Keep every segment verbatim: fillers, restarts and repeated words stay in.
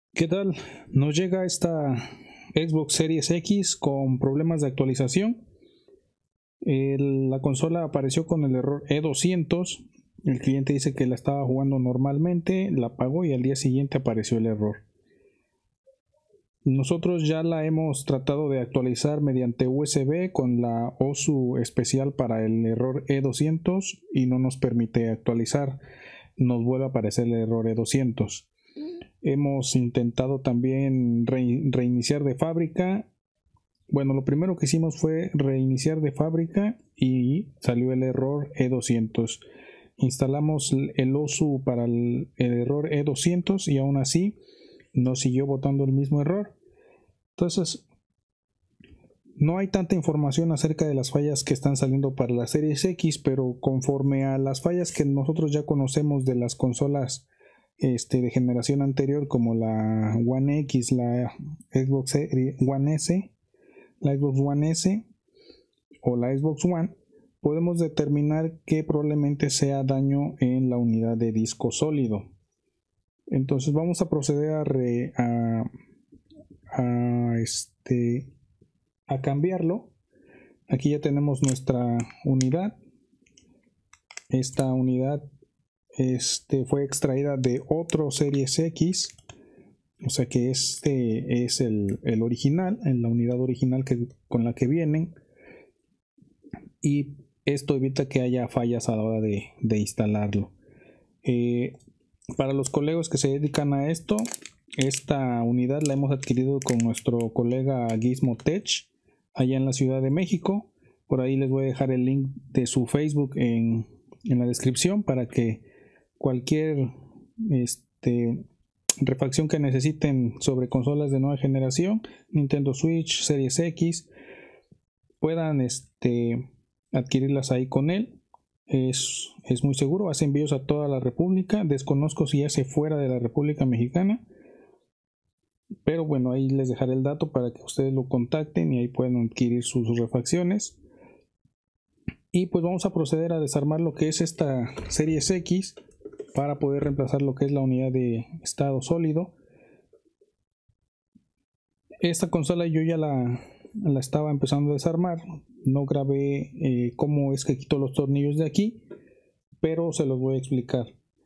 ¿Qué tal? Nos llega esta Xbox Series X con problemas de actualización. El- la consola apareció con el error E doscientos. El cliente dice que la estaba jugando normalmente, la apagó y al día siguiente apareció el error. Nosotros ya la hemos tratado de actualizar mediante U S B con la O S U especial para el error E doscientos y no nos permite actualizar. Nos vuelve a aparecer el error E doscientos. Hemos intentado también re- reiniciar de fábrica. Bueno, lo primero que hicimos fue reiniciar de fábrica y salió el error E doscientos. Instalamos el O S U para el, el error E doscientos y aún así nos siguió botando el mismo error. Entonces, no hay tanta información acerca de las fallas que están saliendo para la Series X, pero conforme a las fallas que nosotros ya conocemos de las consolas este, de generación anterior, como la One X, la Xbox One S, la Xbox One S o la Xbox One, podemos determinar que probablemente sea daño en la unidad de disco sólido. Entonces vamos a proceder a, re, a, a, este, a cambiarlo. Aquí ya tenemos nuestra unidad. Esta unidad este, fue extraída de otro Series X. O sea que este es el, el original, en la unidad original que, con la que vienen. Y esto evita que haya fallas a la hora de, de instalarlo. Eh, para los colegas que se dedican a esto, esta unidad la hemos adquirido con nuestro colega Gizmo Tech allá en la Ciudad de México. Por ahí les voy a dejar el link de su Facebook en, en la descripción para que cualquier este, refacción que necesiten sobre consolas de nueva generación, Nintendo Switch, Series X, puedan este, adquirirlas ahí con él. Es, es muy seguro, hace envíos a toda la República. Desconozco si hace fuera de la República Mexicana, pero bueno, ahí les dejaré el dato para que ustedes lo contacten y ahí puedan adquirir sus refacciones. Y pues vamos a proceder a desarmar lo que es esta Series X para poder reemplazar lo que es la unidad de estado sólido. Esta consola yo ya la, la estaba empezando a desarmar. No grabé eh, cómo es que quito los tornillos de aquí, pero se los voy a explicar.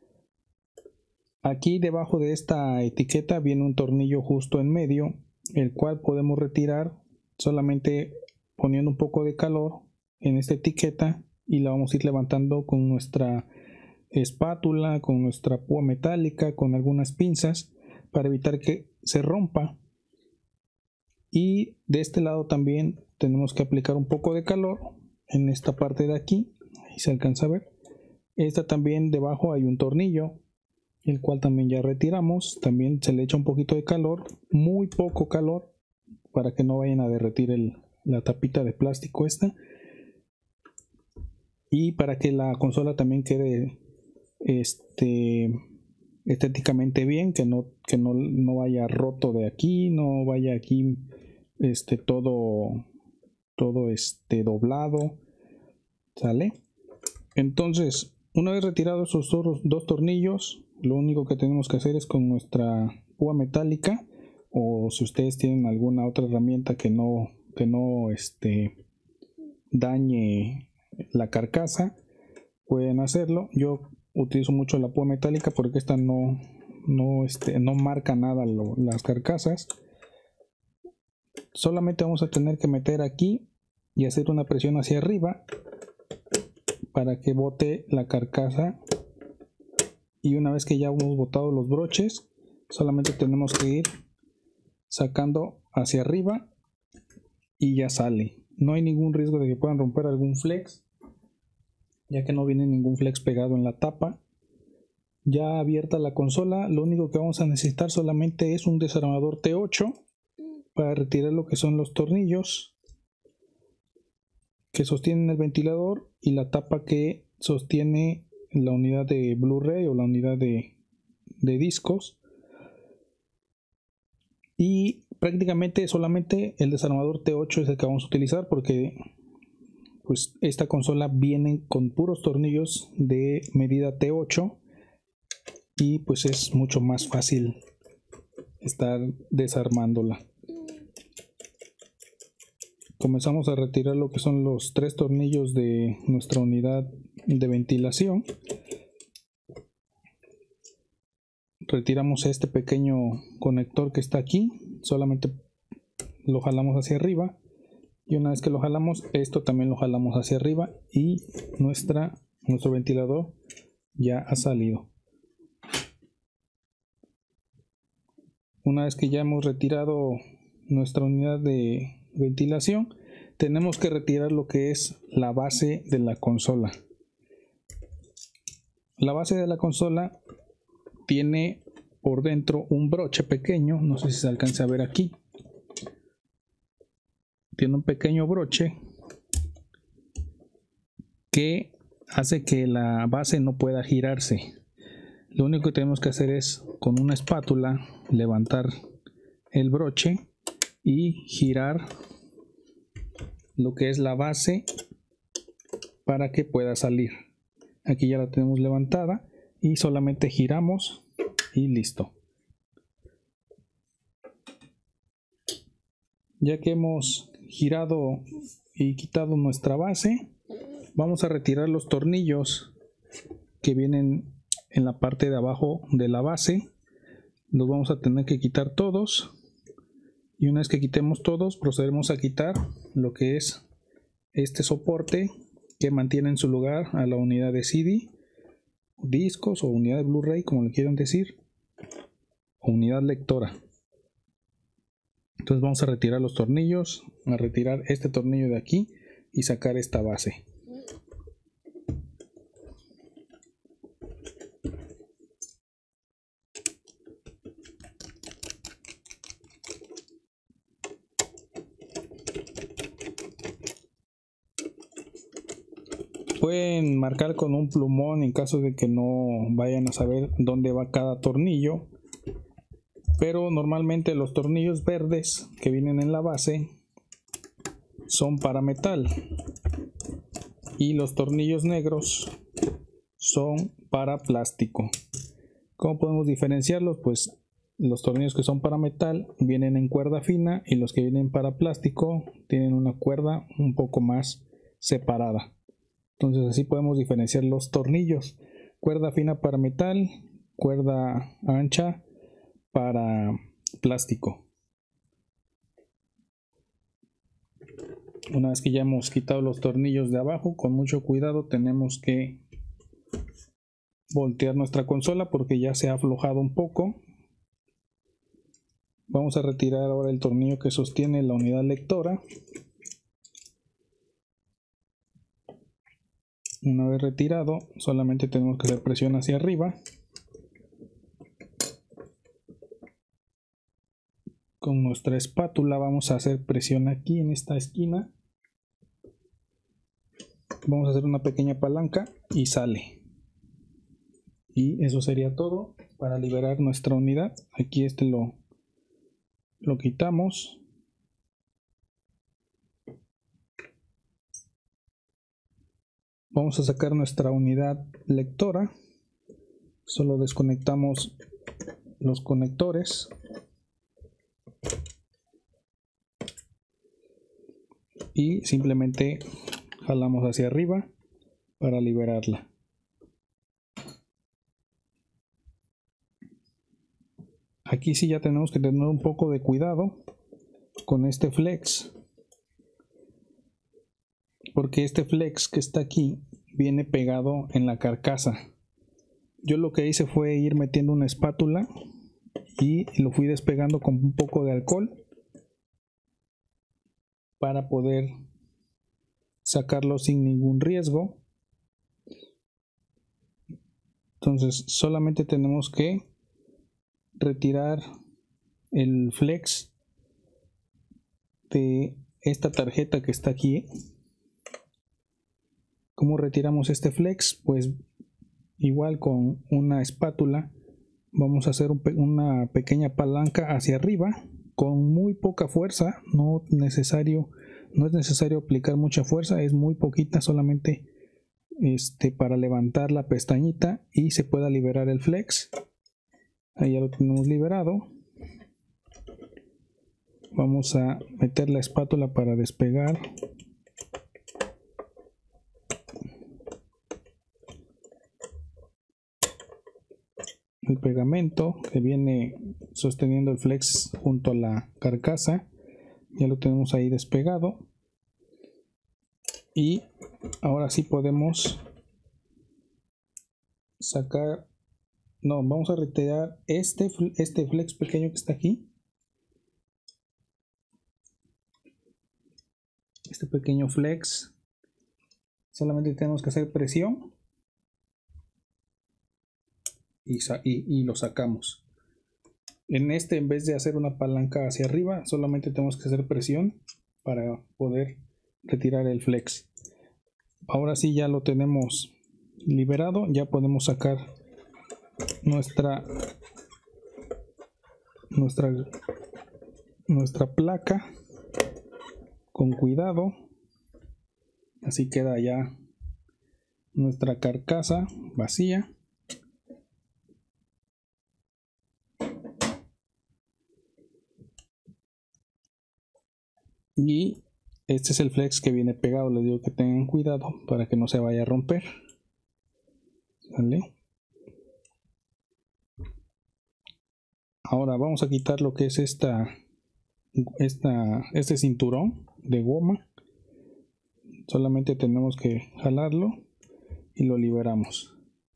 Aquí debajo de esta etiqueta viene un tornillo justo en medio, el cual podemos retirar solamente poniendo un poco de calor en esta etiqueta y la vamos a ir levantando con nuestra espátula, con nuestra púa metálica, con algunas pinzas para evitar que se rompa. Y de este lado también tenemos que aplicar un poco de calor en esta parte de aquí, ahí se alcanza a ver. Esta también debajo hay un tornillo, el cual también ya retiramos. También se le echa un poquito de calor, muy poco calor, para que no vayan a derretir el, la tapita de plástico esta, y para que la consola también quede este estéticamente bien, que no que no, no vaya roto de aquí, no vaya aquí este todo todo este doblado, ¿sale? Entonces, una vez retirados esos dos, dos tornillos, lo único que tenemos que hacer es con nuestra púa metálica, o si ustedes tienen alguna otra herramienta que no que no este dañe la carcasa, pueden hacerlo. Yo utilizo mucho la púa metálica porque esta no no este no marca nada lo, las carcasas. Solamente vamos a tener que meter aquí y hacer una presión hacia arriba para que bote la carcasa, y una vez que ya hemos botado los broches, solamente tenemos que ir sacando hacia arriba y ya sale. No hay ningún riesgo de que puedan romper algún flex, ya que no viene ningún flex pegado en la tapa. Ya abierta la consola, lo único que vamos a necesitar solamente es un desarmador T ocho para retirar lo que son los tornillos que sostienen el ventilador y la tapa que sostiene la unidad de Blu-ray o la unidad de, de discos. Y prácticamente solamente el desarmador T ocho es el que vamos a utilizar, porque pues esta consola viene con puros tornillos de medida T ocho y pues es mucho más fácil estar desarmándola. Comenzamos a retirar lo que son los tres tornillos de nuestra unidad de ventilación. Retiramos este pequeño conector que está aquí, solamente lo jalamos hacia arriba, y una vez que lo jalamos, esto también lo jalamos hacia arriba y nuestra, nuestro ventilador ya ha salido. Una vez que ya hemos retirado nuestra unidad de ventilación, tenemos que retirar lo que es la base de la consola. La base de la consola tiene por dentro un broche pequeño, no sé si se alcanza a ver aquí. Tiene un pequeño broche que hace que la base no pueda girarse. Lo único que tenemos que hacer es con una espátula levantar el broche y girar lo que es la base para que pueda salir. Aquí ya la tenemos levantada y solamente giramos y listo. Ya que hemos girado y quitado nuestra base, vamos a retirar los tornillos que vienen en la parte de abajo de la base. Los vamos a tener que quitar todos, y una vez que quitemos todos, procederemos a quitar lo que es este soporte que mantiene en su lugar a la unidad de C D, discos o unidad de Blu-ray, como le quieran decir, o unidad lectora. Entonces vamos a retirar los tornillos, a retirar este tornillo de aquí y sacar esta base. Pueden marcar con un plumón en caso de que no vayan a saber dónde va cada tornillo, pero normalmente los tornillos verdes que vienen en la base son para metal y los tornillos negros son para plástico. ¿Cómo podemos diferenciarlos? Pues los tornillos que son para metal vienen en cuerda fina y los que vienen para plástico tienen una cuerda un poco más separada. Entonces así podemos diferenciar los tornillos: cuerda fina para metal, cuerda ancha para plástico. Una vez que ya hemos quitado los tornillos de abajo, con mucho cuidado tenemos que voltear nuestra consola porque ya se ha aflojado un poco. Vamos a retirar ahora el tornillo que sostiene la unidad lectora. Una vez retirado, solamente tenemos que hacer presión hacia arriba. Con nuestra espátula vamos a hacer presión aquí en esta esquina. Vamos a hacer una pequeña palanca y sale. Y eso sería todo para liberar nuestra unidad. Aquí este lo, lo quitamos. Vamos a sacar nuestra unidad lectora. Solo desconectamos los conectores. Y simplemente jalamos hacia arriba para liberarla. Aquí sí ya tenemos que tener un poco de cuidado con este flex, porque este flex que está aquí viene pegado en la carcasa. Yo lo que hice fue ir metiendo una espátula y lo fui despegando con un poco de alcohol para poder sacarlo sin ningún riesgo. Entonces solamente tenemos que retirar el flex de esta tarjeta que está aquí. ¿Cómo retiramos este flex? Pues igual con una espátula vamos a hacer un pe una pequeña palanca hacia arriba con muy poca fuerza. No necesario, no es necesario aplicar mucha fuerza, es muy poquita, solamente este, para levantar la pestañita y se pueda liberar el flex. Ahí ya lo tenemos liberado. Vamos a meter la espátula para despegar el pegamento que viene sosteniendo el flex junto a la carcasa. Ya lo tenemos ahí despegado, y ahora sí podemos sacar, no, vamos a retirar este, este flex pequeño que está aquí, este pequeño flex. Solamente tenemos que hacer presión y, y, y lo sacamos. En este, en vez de hacer una palanca hacia arriba, solamente tenemos que hacer presión para poder retirar el flex. Ahora sí ya lo tenemos liberado, ya podemos sacar nuestra nuestra nuestra placa con cuidado. Así queda ya nuestra carcasa vacía. Y este es el flex que viene pegado. Les digo que tengan cuidado para que no se vaya a romper. ¿Vale? Ahora vamos a quitar lo que es esta, esta, este cinturón de goma. Solamente tenemos que jalarlo y lo liberamos.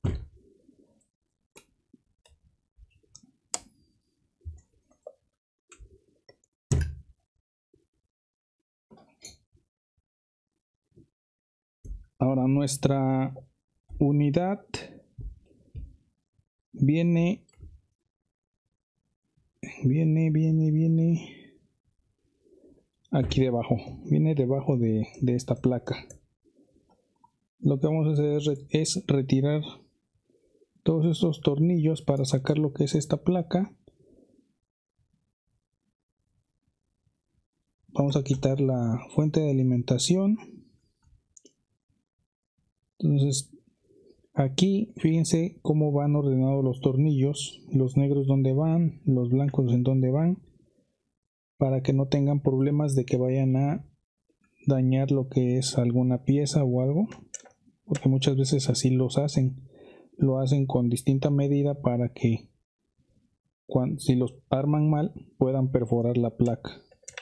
Ahora nuestra unidad viene, viene, viene, viene aquí debajo, viene debajo de, de esta placa. Lo que vamos a hacer es, es retirar todos estos tornillos para sacar lo que es esta placa. Vamos a quitar la fuente de alimentación. Entonces aquí fíjense cómo van ordenados los tornillos, los negros donde van, los blancos en donde van, para que no tengan problemas de que vayan a dañar lo que es alguna pieza o algo, porque muchas veces así los hacen, lo hacen con distinta medida para que cuando, si los arman mal, puedan perforar la placa.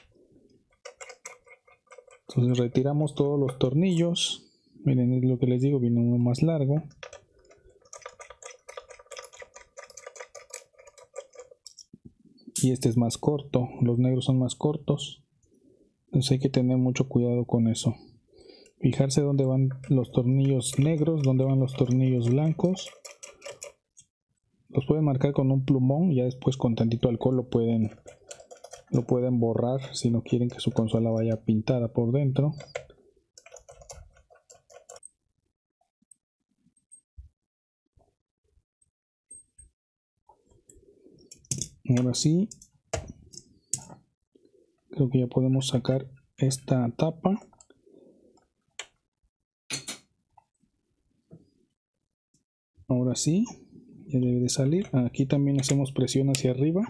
Entonces retiramos todos los tornillos. Miren, es lo que les digo, viene uno más largo. Y este es más corto, los negros son más cortos. Entonces hay que tener mucho cuidado con eso. Fijarse dónde van los tornillos negros, dónde van los tornillos blancos. Los pueden marcar con un plumón, ya después con tantito alcohol lo pueden, lo pueden borrar si no quieren que su consola vaya pintada por dentro. Ahora sí, creo que ya podemos sacar esta tapa. Ahora sí, ya debe de salir. Aquí también hacemos presión hacia arriba.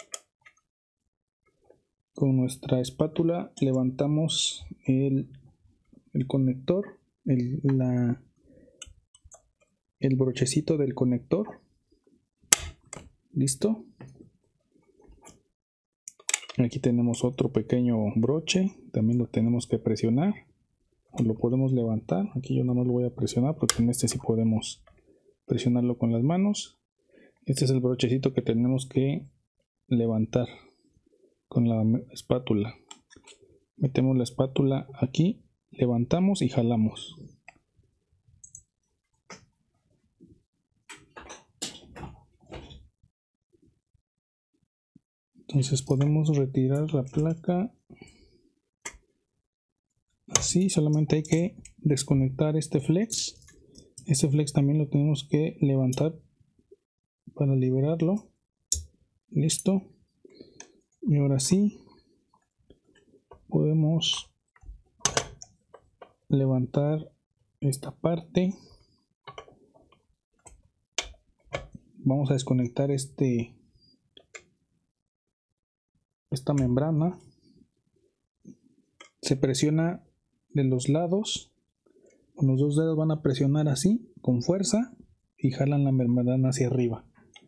Con nuestra espátula levantamos el, el conector, el, la, el brochecito del conector. Listo. Aquí tenemos otro pequeño broche, también lo tenemos que presionar, o lo podemos levantar. Aquí yo nada más lo voy a presionar porque en este sí podemos presionarlo con las manos. Este es el brochecito que tenemos que levantar con la espátula. Metemos la espátula aquí, levantamos y jalamos. Entonces podemos retirar la placa así. Solamente hay que desconectar este flex. Este flex también lo tenemos que levantar para liberarlo. Listo. Y ahora sí podemos levantar esta parte. Vamos a desconectar este esta membrana, se presiona de los lados, con los dos dedos van a presionar así, con fuerza, y jalan la membrana hacia arriba.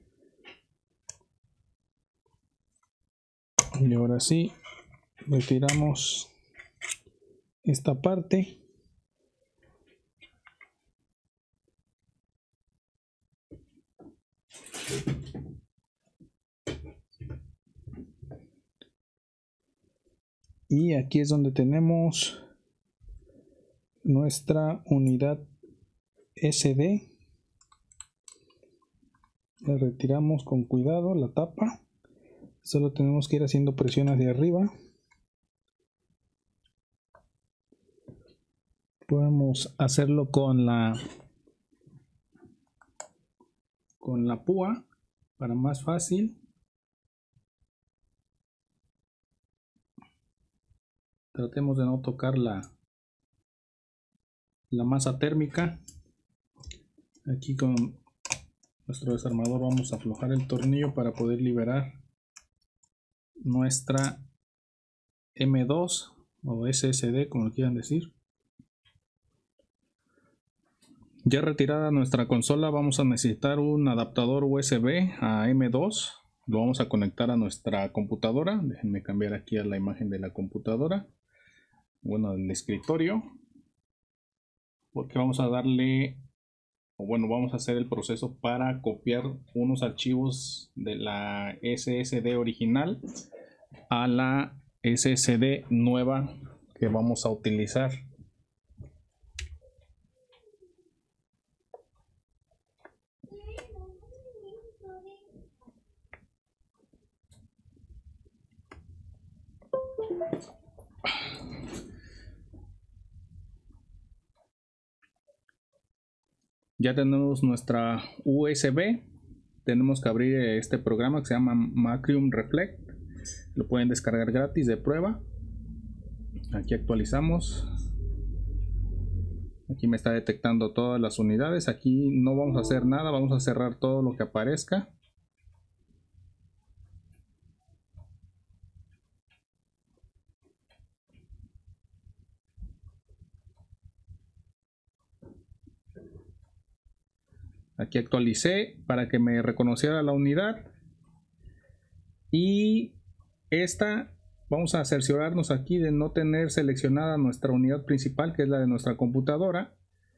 Y ahora sí, retiramos esta parte. Y aquí es donde tenemos nuestra unidad S D. La retiramos con cuidado, la tapa. Solo tenemos que ir haciendo presión hacia arriba. Podemos hacerlo con la con la púa para más fácil. Tratemos de no tocar la, la masa térmica. Aquí con nuestro desarmador vamos a aflojar el tornillo para poder liberar nuestra M dos o S S D, como lo quieran decir. Ya retirada nuestra consola, vamos a necesitar un adaptador U S B a M dos. Lo vamos a conectar a nuestra computadora. Déjenme cambiar aquí a la imagen de la computadora. Bueno, del escritorio. Porque vamos a darle, o bueno, vamos a hacer el proceso para copiar unos archivos de la S S D original a la S S D nueva que vamos a utilizar. Ya tenemos nuestra U S B. Tenemos que abrir este programa que se llama Macrium Reflect. Lo pueden descargar gratis de prueba. Aquí actualizamos. Aquí me está detectando todas las unidades. Aquí no vamos a hacer nada, vamos a cerrar todo lo que aparezca. Aquí actualicé para que me reconociera la unidad. Y esta, vamos a cerciorarnos aquí de no tener seleccionada nuestra unidad principal, que es la de nuestra computadora.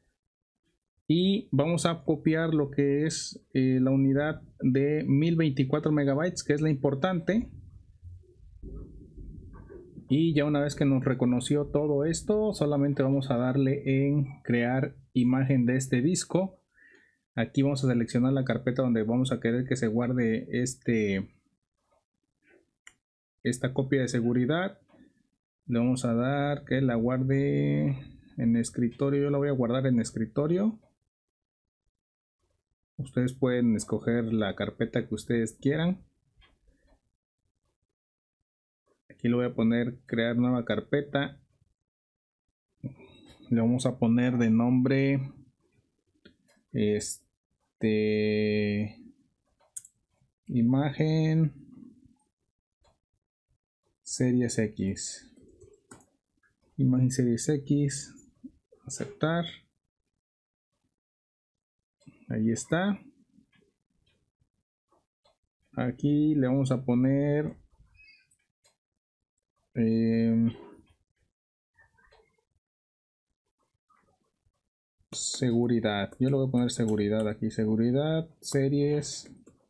Y vamos a copiar lo que es eh, la unidad de mil veinticuatro megabytes, que es la importante. Y ya una vez que nos reconoció todo esto, solamente vamos a darle en crear imagen de este disco. Aquí vamos a seleccionar la carpeta donde vamos a querer que se guarde este, esta copia de seguridad. Le vamos a dar que la guarde en escritorio. Yo la voy a guardar en escritorio. Ustedes pueden escoger la carpeta que ustedes quieran. Aquí le voy a poner crear nueva carpeta. Le vamos a poner de nombre este imagen series X. Imagen series X. Aceptar. Ahí está. Aquí le vamos a poner eh, seguridad. Yo le voy a poner seguridad aquí. Seguridad series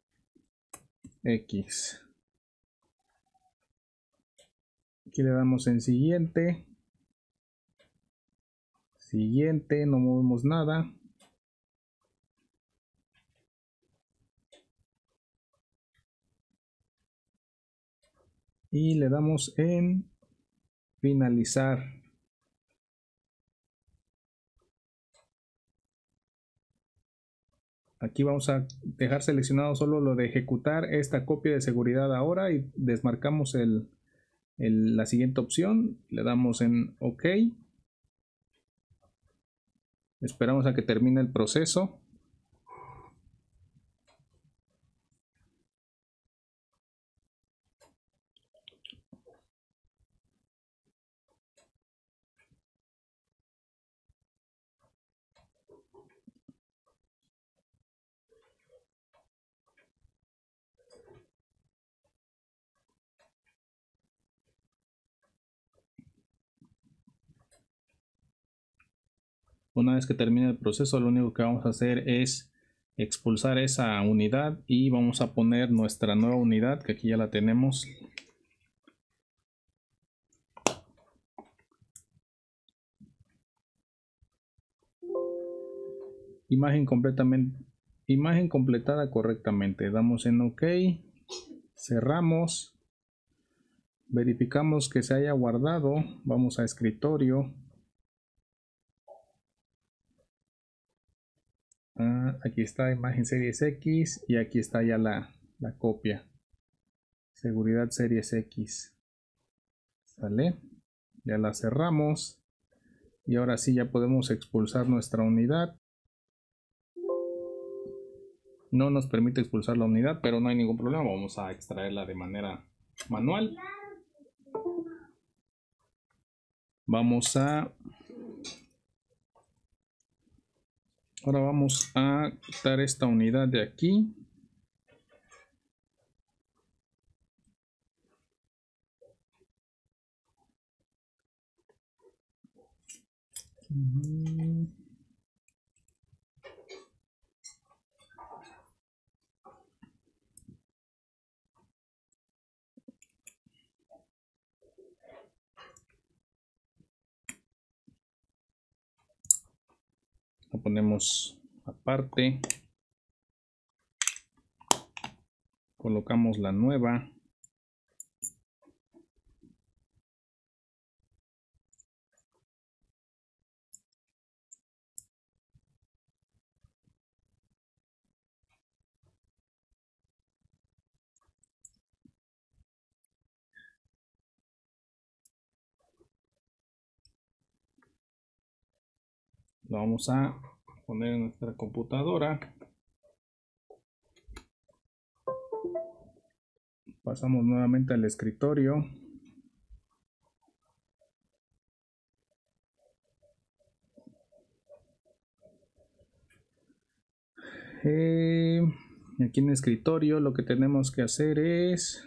X. Aquí le damos en siguiente. Siguiente, no movemos nada. Y le damos en finalizar. Aquí vamos a dejar seleccionado solo lo de ejecutar esta copia de seguridad ahora y desmarcamos el, el, la siguiente opción. Le damos en OK. Esperamos a que termine el proceso. Una vez que termine el proceso, lo único que vamos a hacer es expulsar esa unidad y vamos a poner nuestra nueva unidad, que aquí ya la tenemos. Imagen completamente, imagen completada correctamente. Damos en OK, cerramos, verificamos que se haya guardado, vamos a escritorio. Ah, aquí está imagen Series X y aquí está ya la, la copia. Seguridad Series X. ¿Sale? Ya la cerramos. Y ahora sí ya podemos expulsar nuestra unidad. No nos permite expulsar la unidad, pero no hay ningún problema. Vamos a extraerla de manera manual. Vamos a... Ahora vamos a quitar esta unidad de aquí. La ponemos aparte. Colocamos la nueva. Lo vamos a poner en nuestra computadora. Pasamos nuevamente al escritorio. Eh, aquí en el escritorio lo que tenemos que hacer es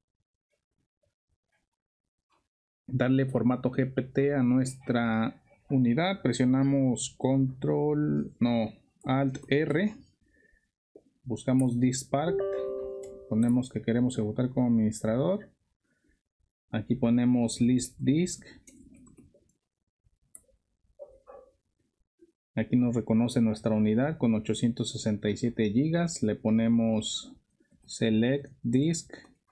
darle formato G P T a nuestra unidad. Presionamos control, no, alt R. Buscamos Diskpark. Ponemos que queremos ejecutar como administrador. Aquí ponemos list disk. Aquí nos reconoce nuestra unidad con ochocientos sesenta y siete gigas. Le ponemos select disk.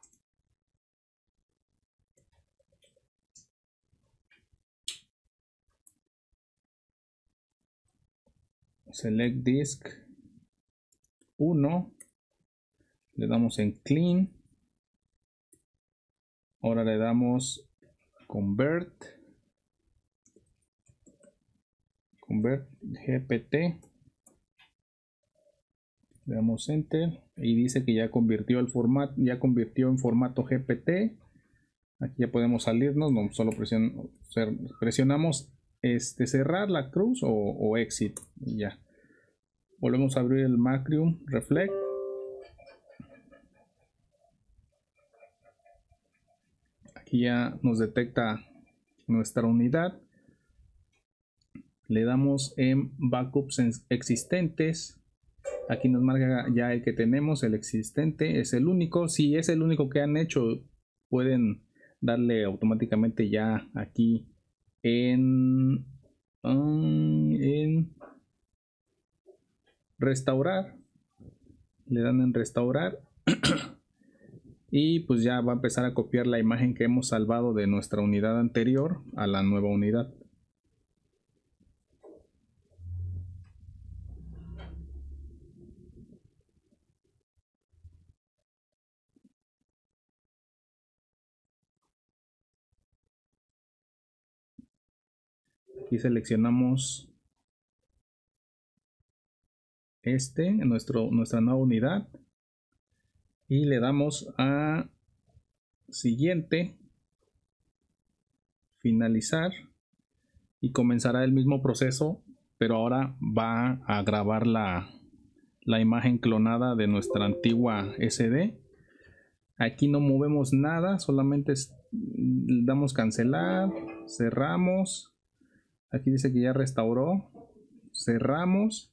Select disk uno. Le damos en clean. Ahora le damos convert. Convert G P T. Le damos enter y dice que ya convirtió el formato, ya convirtió en formato G P T. Aquí ya podemos salirnos, no, solo presion, presionamos este cerrar la cruz o, o exit y ya. Volvemos a abrir el Macrium Reflect. Aquí ya nos detecta nuestra unidad. Le damos en backups existentes. Aquí nos marca ya el que tenemos, el existente, es el único. Si es el único que han hecho, pueden darle automáticamente ya aquí en, en restaurar. Le dan en restaurar. Y pues ya va a empezar a copiar la imagen que hemos salvado de nuestra unidad anterior a la nueva unidad. Aquí seleccionamos este, nuestro, nuestra nueva unidad. Y le damos a siguiente, finalizar y comenzará el mismo proceso, pero ahora va a grabar la, la imagen clonada de nuestra antigua S D. Aquí no movemos nada, solamente damos cancelar, cerramos. Aquí dice que ya restauró. cerramos.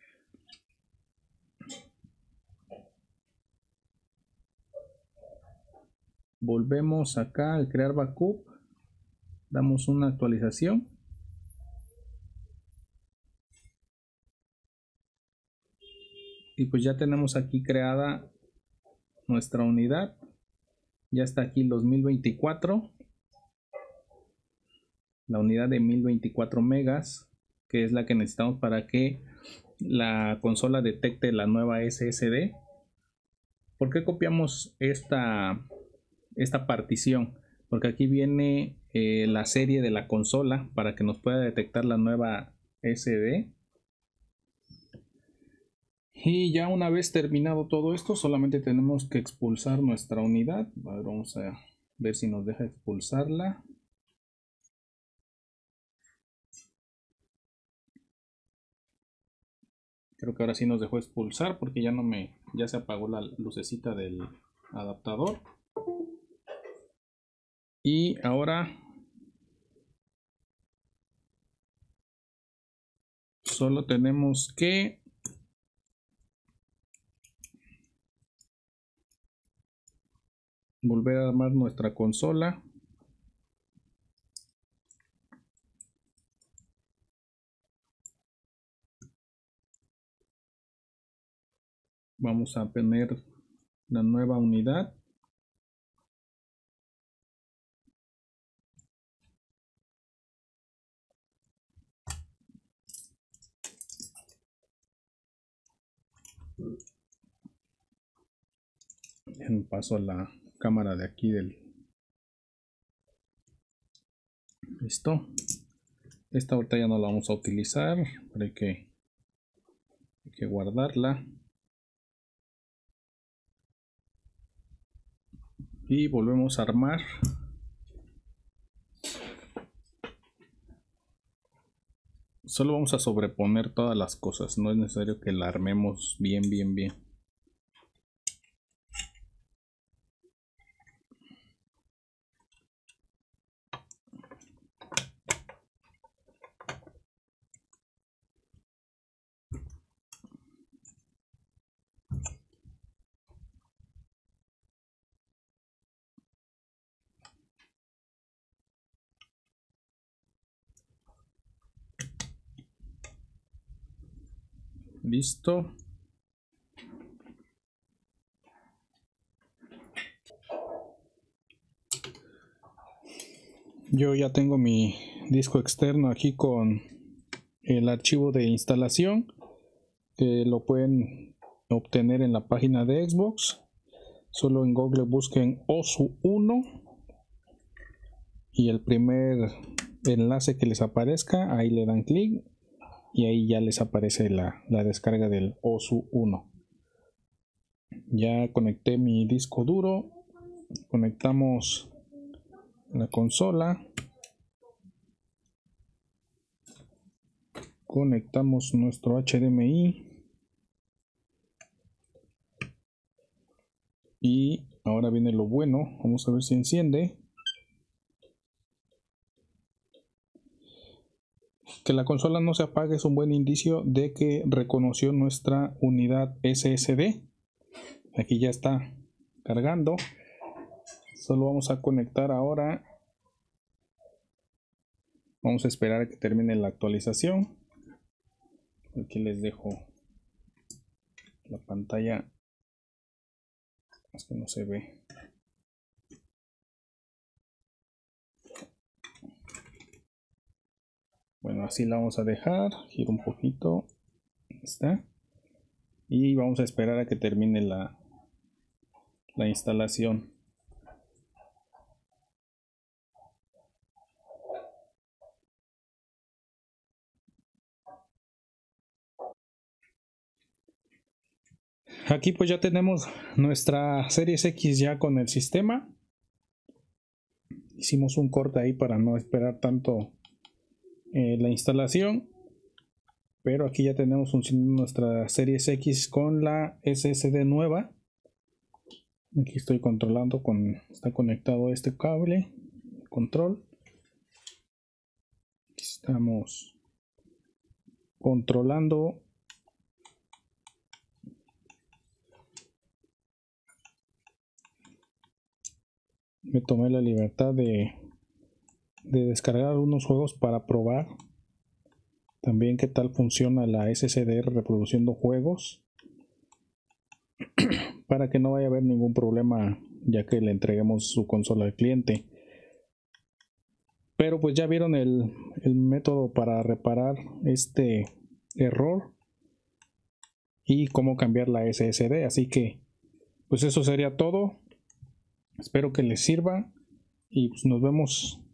Volvemos acá al crear backup, damos una actualización. Y pues ya tenemos aquí creada nuestra unidad. Ya está aquí los mil veinticuatro. La unidad de mil veinticuatro megas, que es la que necesitamos para que la consola detecte la nueva S S D. ¿Por qué copiamos esta, esta partición? Porque aquí viene eh, la serie de la consola para que nos pueda detectar la nueva S S D. Y ya una vez terminado todo esto, solamente tenemos que expulsar nuestra unidad. A ver, vamos a ver si nos deja expulsarla. Creo que ahora sí nos dejó expulsar porque ya no me, ya se apagó la lucecita del adaptador. Y ahora solo tenemos que volver a armar nuestra consola. Vamos a poner la nueva unidad. Paso a la cámara de aquí del... Listo. Esta ahorita ya no la vamos a utilizar, pero hay que, hay que guardarla. Y volvemos a armar. Solo vamos a sobreponer todas las cosas, no es necesario que la armemos bien, bien, bien. Listo. Yo ya tengo mi disco externo aquí con el archivo de instalación, que lo pueden obtener en la página de Xbox. Solo en Google busquen Osu uno y el primer enlace que les aparezca, ahí le dan clic y ahí ya les aparece la, la descarga del Osu uno. Ya conecté mi disco duro, conectamos la consola, conectamos nuestro H D M I y ahora viene lo bueno. Vamos a ver si enciende. Que la consola no se apague es un buen indicio de que reconoció nuestra unidad S S D. Aquí ya está cargando. Solo vamos a conectar ahora. Vamos a esperar a que termine la actualización. Aquí les dejo la pantalla. Es que no se ve. Bueno, así la vamos a dejar. Giro un poquito. Ahí está. Y vamos a esperar a que termine la, la instalación. Aquí pues ya tenemos nuestra Series X ya con el sistema. Hicimos un corte ahí para no esperar tanto eh, la instalación. Pero aquí ya tenemos funcionando nuestra Series X con la S S D nueva. Aquí estoy controlando con... Está conectado este cable. Control. Aquí estamos controlando me tomé la libertad de, de descargar algunos juegos para probar también qué tal funciona la S S D reproduciendo juegos para que no vaya a haber ningún problema ya que le entreguemos su consola al cliente. Pero pues ya vieron el, el método para reparar este error y cómo cambiar la S S D, así que pues eso sería todo. Espero que les sirva y pues nos vemos